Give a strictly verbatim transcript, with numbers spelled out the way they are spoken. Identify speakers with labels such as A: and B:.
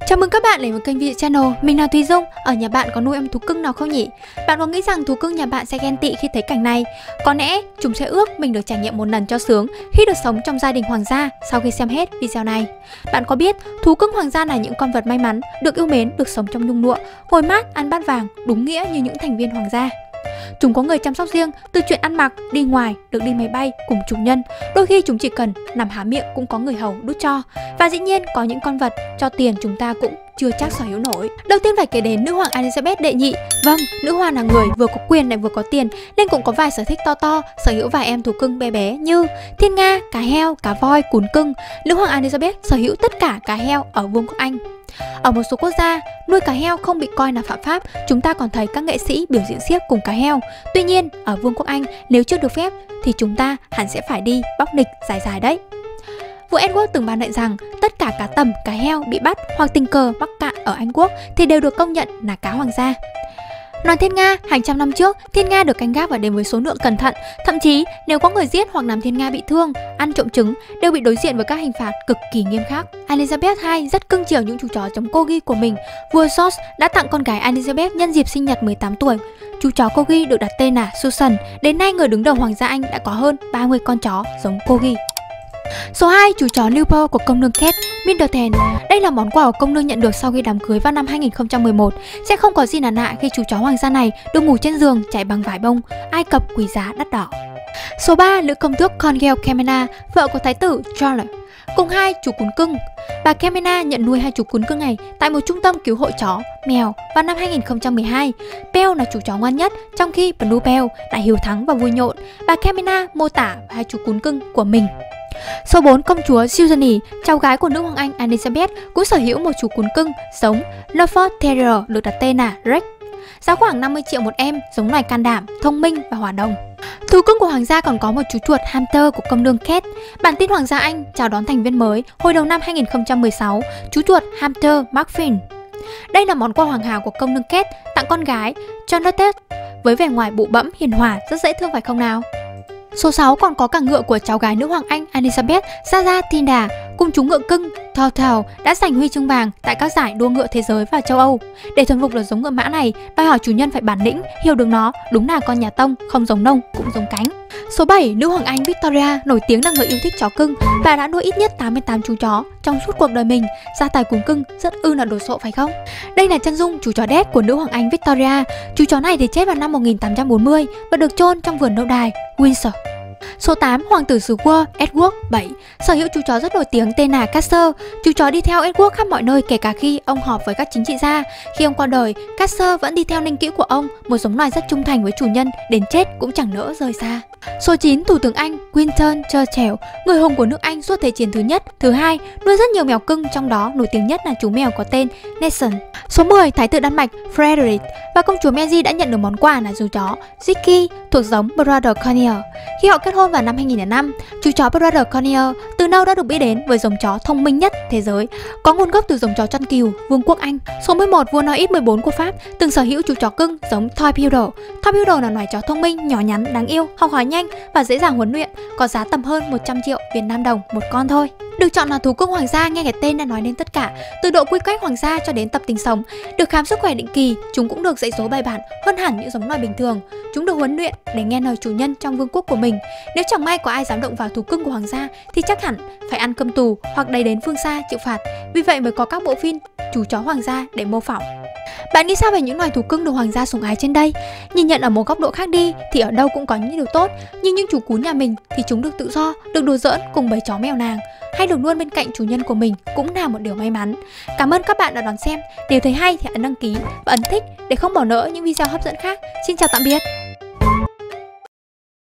A: Chào mừng các bạn đến với kênh video channel. Mình là Thùy Dung. Ở nhà bạn có nuôi em thú cưng nào không nhỉ? Bạn có nghĩ rằng thú cưng nhà bạn sẽ ghen tị khi thấy cảnh này? Có lẽ chúng sẽ ước mình được trải nghiệm một lần cho sướng khi được sống trong gia đình hoàng gia sau khi xem hết video này. Bạn có biết thú cưng hoàng gia là những con vật may mắn, được yêu mến, được sống trong nhung lụa, ngồi mát, ăn bát vàng, đúng nghĩa như những thành viên hoàng gia. Chúng có người chăm sóc riêng, từ chuyện ăn mặc, đi ngoài, được đi máy bay cùng chủ nhân. Đôi khi chúng chỉ cần nằm há miệng cũng có người hầu đút cho. Và dĩ nhiên có những con vật cho tiền chúng ta cũng chưa chắc sở hữu nổi. Đầu tiên phải kể đến nữ hoàng Elizabeth đệ nhị. Vâng, nữ hoàng là người vừa có quyền lại vừa có tiền, nên cũng có vài sở thích to to, sở hữu vài em thú cưng bé bé như thiên nga, cá heo, cá voi, cún cưng. Nữ hoàng Elizabeth sở hữu tất cả cá heo ở Vương quốc Anh. Ở một số quốc gia, nuôi cá heo không bị coi là phạm pháp, chúng ta còn thấy các nghệ sĩ biểu diễn xiếc cùng cá heo. Tuy nhiên, ở Vương quốc Anh, nếu chưa được phép thì chúng ta hẳn sẽ phải đi bóc nịch dài dài đấy. Vua Edward từng ban lệnh rằng tất cả cá tầm, cá heo bị bắt hoặc tình cờ mắc cạn ở Anh quốc thì đều được công nhận là cá hoàng gia. Loài thiên nga, hàng trăm năm trước, thiên nga được canh gác và đến với số lượng cẩn thận. Thậm chí, nếu có người giết hoặc làm thiên nga bị thương, ăn trộm trứng, đều bị đối diện với các hình phạt cực kỳ nghiêm khắc. Elizabeth đệ nhị rất cưng chiều những chú chó giống Corgi của mình. Vua George đã tặng con gái Elizabeth nhân dịp sinh nhật mười tám tuổi. Chú chó Corgi được đặt tên là Susan. Đến nay, người đứng đầu hoàng gia Anh đã có hơn ba mươi con chó giống Corgi. Số hai, chú chó Newport của công nương Kate Middleton. Đây là món quà của công nương nhận được sau khi đám cưới vào năm hai nghìn không trăm mười một. Sẽ không có gì là lạ khi chú chó hoàng gia này được ngủ trên giường trải bằng vải bông Ai Cập quý giá đắt đỏ. Số ba, nữ công tước Congal Camena, vợ của thái tử Charles, cùng hai chú cún cưng. Bà Camena nhận nuôi hai chú cún cưng này tại một trung tâm cứu hộ chó, mèo vào năm hai nghìn không trăm mười hai. Belle là chú chó ngoan nhất, trong khi Blue Belle lại hiếu thắng và vui nhộn. Bà Camena mô tả hai chú cún cưng của mình. Số bốn, công chúa Susanny, cháu gái của nữ hoàng Anh Elizabeth, cũng sở hữu một chú cún cưng giống Staffordshire Terrier được đặt tên là Rex. Giá khoảng năm mươi triệu một em, giống loài can đảm, thông minh và hòa đồng. Thú cưng của hoàng gia còn có một chú chuột hamster của công nương Kate. Bản tin hoàng gia Anh chào đón thành viên mới hồi đầu năm hai nghìn không trăm mười sáu, chú chuột hamster Muffin. Đây là món quà hoàn hảo của công nương Kate tặng con gái Charlotte với vẻ ngoài bụ bẫm, hiền hòa, rất dễ thương phải không nào? Số sáu, còn có cả ngựa của cháu gái nữ hoàng Anh Elizabeth, Sarah Tinda, cùng chú ngựa cưng Toto đã giành huy chương vàng tại các giải đua ngựa thế giới và châu Âu. Để thuần phục được giống ngựa mã này, đòi hỏi chủ nhân phải bản lĩnh, hiểu được nó, đúng là con nhà Tông, không giống nông cũng giống cánh. Số bảy, nữ hoàng Anh Victoria nổi tiếng là người yêu thích chó cưng và đã nuôi ít nhất tám mươi tám chú chó trong suốt cuộc đời mình. Gia tài cún cưng rất ư là đồ sộ phải không? Đây là chân dung chú chó đét của nữ hoàng Anh Victoria. Chú chó này thì chết vào năm một nghìn tám trăm bốn mươi và được chôn trong vườn lâu đài Windsor. Số tám, hoàng tử xứ Wales Edward đệ bảy sở hữu chú chó rất nổi tiếng tên là Casper. Chú chó đi theo Edward khắp mọi nơi, kể cả khi ông họp với các chính trị gia. Khi ông qua đời, Casper vẫn đi theo linh cữu của ông, một giống loài rất trung thành với chủ nhân, đến chết cũng chẳng nỡ rời xa. Số chín, thủ tướng Anh Winston Churchill, người hùng của nước Anh suốt Thế chiến thứ nhất, thứ hai, nuôi rất nhiều mèo cưng, trong đó nổi tiếng nhất là chú mèo có tên Nelson. Số mười, thái tử Đan Mạch Frederick và công chúa Mary đã nhận được món quà là chú chó Ziki thuộc giống Border Collie. Khi họ kết hôn vào năm hai nghìn không trăm lẻ năm, chú chó Border Collie từ lâu đã được biết đến với giống chó thông minh nhất thế giới, có nguồn gốc từ giống chó chăn cừu Vương quốc Anh. Số mười một, vua Louis mười bốn của Pháp từng sở hữu chú chó cưng giống Toy Poodle. Toy Poodle là loài chó thông minh, nhỏ nhắn, đáng yêu, học hỏi nhanh và dễ dàng huấn luyện, có giá tầm hơn một trăm triệu Việt Nam đồng một con thôi. Được chọn là thú cưng hoàng gia, nghe cái tên đã nói lên tất cả, từ độ quy cách hoàng gia cho đến tập tính sống. Được khám sức khỏe định kỳ, chúng cũng được dạy dỗ bài bản hơn hẳn những giống loài bình thường. Chúng được huấn luyện để nghe lời chủ nhân trong vương quốc của mình. Nếu chẳng may có ai dám động vào thú cưng của hoàng gia thì chắc hẳn phải ăn cơm tù hoặc đầy đến phương xa chịu phạt. Vì vậy mới có các bộ phim chú chó hoàng gia để mô phỏng. Bạn nghĩ sao về những loài thú cưng được hoàng gia sủng ái trên đây? Nhìn nhận ở một góc độ khác đi thì ở đâu cũng có những điều tốt, nhưng những chú cún nhà mình thì chúng được tự do, được đùa giỡn cùng bầy chó mèo nàng, hay được luôn bên cạnh chủ nhân của mình cũng là một điều may mắn. Cảm ơn các bạn đã đón xem. Nếu thấy hay thì ấn đăng ký và ấn thích để không bỏ lỡ những video hấp dẫn khác. Xin chào tạm biệt.